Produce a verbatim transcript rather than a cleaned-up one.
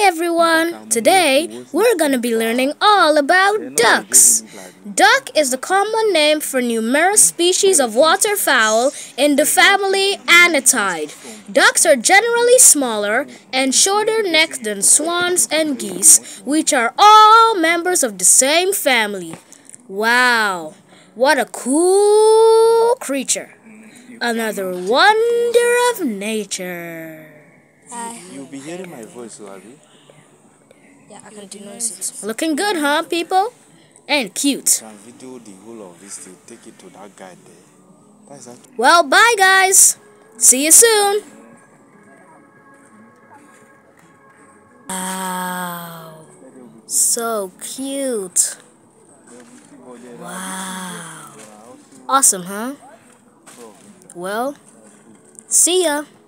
everyone! Today, we're gonna be learning all about ducks. Duck is the common name for numerous species of waterfowl in the family Anatidae. Ducks are generally smaller and shorter necked than swans and geese, which are all members of the same family. Wow! What a cool creature! Another wonder of nature. You'll be hearing my voice, so Abby. Yeah, I can do noises. Looking good, huh, people? And cute. You can video the whole of this to take it to that guy there. That's that. Well, bye, guys. See you soon. Wow. So cute. Wow. Awesome, huh? Well, see ya.